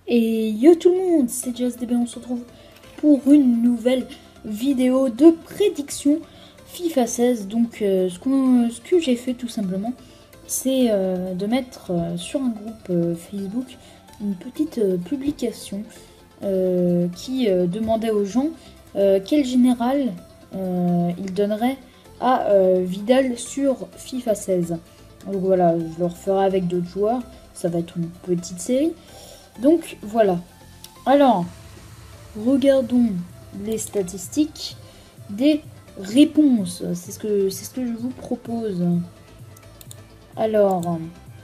Et yo tout le monde, c'est JSDB, on se retrouve pour une nouvelle vidéo de prédiction FIFA 16. Donc ce que j'ai fait tout simplement, c'est de mettre sur un groupe Facebook une petite publication qui demandait aux gens quel général ils donneraient à Vidal sur FIFA 16. Donc voilà, je le referai avec d'autres joueurs, ça va être une petite série. Donc voilà. Alors, regardons les statistiques des réponses. C'est ce que je vous propose. Alors,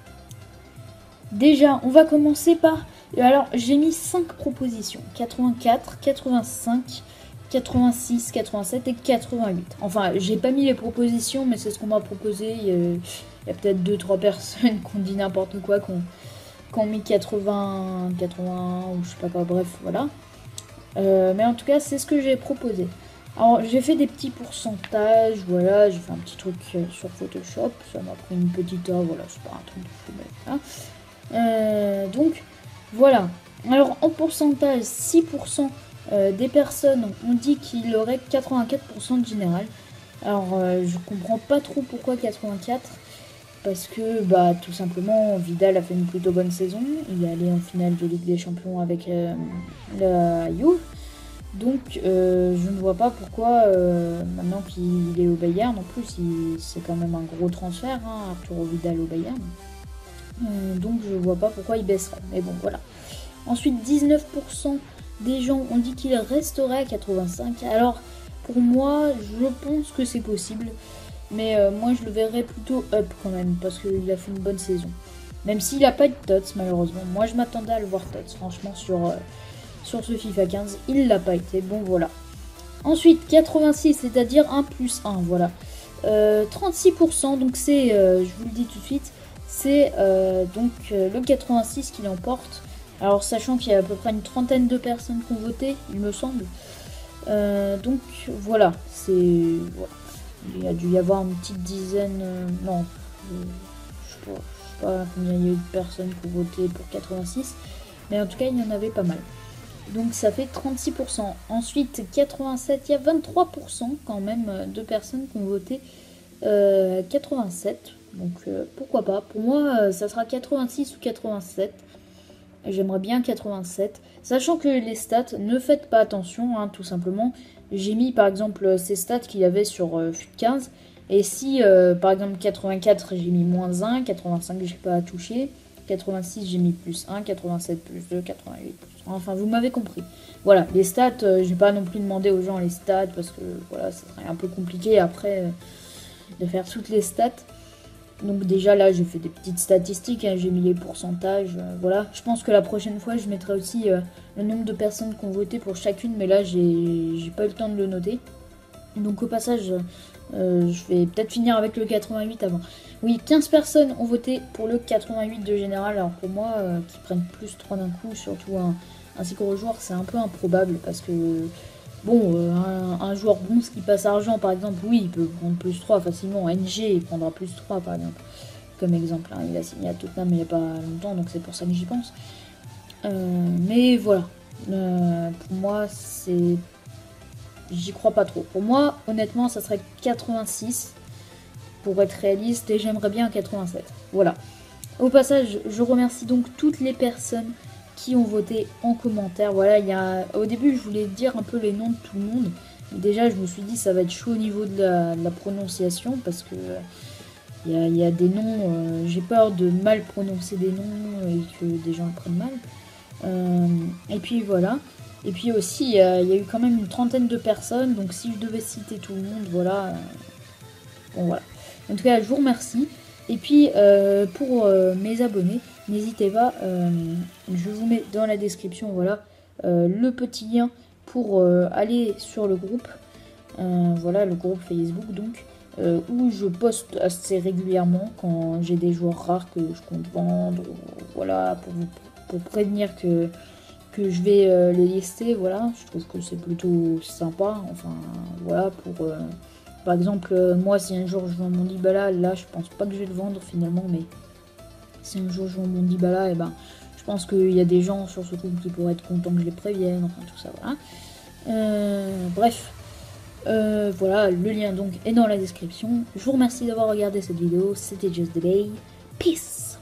déjà, on va commencer par... Alors, j'ai mis 5 propositions. 84, 85, 86, 87 et 88. Enfin, j'ai pas mis les propositions, mais c'est ce qu'on m'a proposé. Il y a peut-être 2-3 personnes qui ont dit n'importe quoi, qui ont mis 80, 80 ou je sais pas quoi, bref, voilà. Mais en tout cas, c'est ce que j'ai proposé. Alors, j'ai fait des petits pourcentages, voilà, j'ai fait un petit truc sur Photoshop, ça m'a pris une petite heure, voilà, c'est pas un truc de fou, mais voilà. Donc, voilà. Alors, en pourcentage, 6% des personnes ont dit qu'il aurait 84% de général. Alors, je comprends pas trop pourquoi 84. Parce que, bah, tout simplement, Vidal a fait une plutôt bonne saison. Il est allé en finale de Ligue des Champions avec la Juve. Donc, je ne vois pas pourquoi, maintenant qu'il est au Bayern, en plus, c'est quand même un gros transfert, hein, Arturo Vidal au Bayern. Donc, je ne vois pas pourquoi il baisserait. Mais bon, voilà. Ensuite, 19% des gens ont dit qu'il resterait à 85. Alors, pour moi, je pense que c'est possible. Mais moi je le verrais plutôt up quand même parce qu'il a fait une bonne saison. Même s'il n'a pas de tots malheureusement. Moi je m'attendais à le voir tots franchement sur ce FIFA 15. Il l'a pas été. Bon voilà. Ensuite 86 c'est-à-dire 1 plus 1 voilà. 36% donc c'est, je vous le dis tout de suite, c'est le 86 qui l'emporte. Alors sachant qu'il y a à peu près une trentaine de personnes qui ont voté il me semble. Donc voilà. C'est... Voilà. Il y a dû y avoir une petite dizaine, non, je sais pas combien il y a eu de personnes qui ont voté pour 86, mais en tout cas il y en avait pas mal. Donc ça fait 36%. Ensuite 87, il y a 23% quand même de personnes qui ont voté 87. Donc pourquoi pas. Pour moi ça sera 86 ou 87. J'aimerais bien 87. Sachant que les stats, ne faites pas attention, hein, tout simplement. J'ai mis par exemple ces stats qu'il y avait sur FUT 15. Et si par exemple 84 j'ai mis moins 1, 85 j'ai pas touché, 86 j'ai mis plus 1, 87 plus 2, 88 plus 1. Enfin vous m'avez compris. Voilà, les stats, j'ai pas non plus demandé aux gens les stats parce que voilà, ça serait un peu compliqué après de faire toutes les stats. Donc déjà là j'ai fait des petites statistiques, hein, j'ai mis les pourcentages, voilà. Je pense que la prochaine fois je mettrai aussi le nombre de personnes qui ont voté pour chacune, mais là j'ai pas eu le temps de le noter. Donc au passage je vais peut-être finir avec le 88 avant. Oui, 15 personnes ont voté pour le 88 de général, alors pour moi qu'ils prennent plus 3 d'un coup, surtout un si gros joueur, c'est un peu improbable parce que... Bon, un joueur bronze qui passe argent, par exemple, oui, il peut prendre plus 3 facilement. NG, il prendra plus 3, par exemple. Comme exemple, hein. Il a signé à Tottenham il n'y a pas longtemps, donc c'est pour ça que j'y pense. Mais voilà. Pour moi, c'est... J'y crois pas trop. Pour moi, honnêtement, ça serait 86, pour être réaliste, et j'aimerais bien 87. Voilà. Au passage, je remercie donc toutes les personnes qui ont voté en commentaire. Voilà, au début je voulais dire un peu les noms de tout le monde. Mais déjà je me suis dit ça va être chaud au niveau de la prononciation parce que il y a des noms, j'ai peur de mal prononcer des noms et que des gens le prennent mal. Et puis voilà. Et puis aussi il y a eu quand même une trentaine de personnes, donc si je devais citer tout le monde, voilà. Bon voilà. En tout cas je vous remercie. Et puis pour mes abonnés, n'hésitez pas, je vous mets dans la description voilà, le petit lien pour aller sur le groupe, voilà le groupe Facebook donc, où je poste assez régulièrement quand j'ai des joueurs rares que je compte vendre, voilà, pour prévenir que je vais les lister, voilà, je trouve que c'est plutôt sympa, enfin voilà, pour... Par exemple, moi, si un jour je vends mon Dybala, là, je pense pas que je vais le vendre finalement, mais si un jour je vends mon Dybala, et ben, je pense qu'il y a des gens sur ce groupe qui pourraient être contents que je les prévienne, enfin tout ça, voilà. Bref, voilà, le lien donc est dans la description. Je vous remercie d'avoir regardé cette vidéo, c'était Just the Day. Peace!